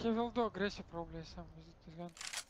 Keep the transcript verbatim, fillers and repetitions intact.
He will do aggressive probably some with this gun.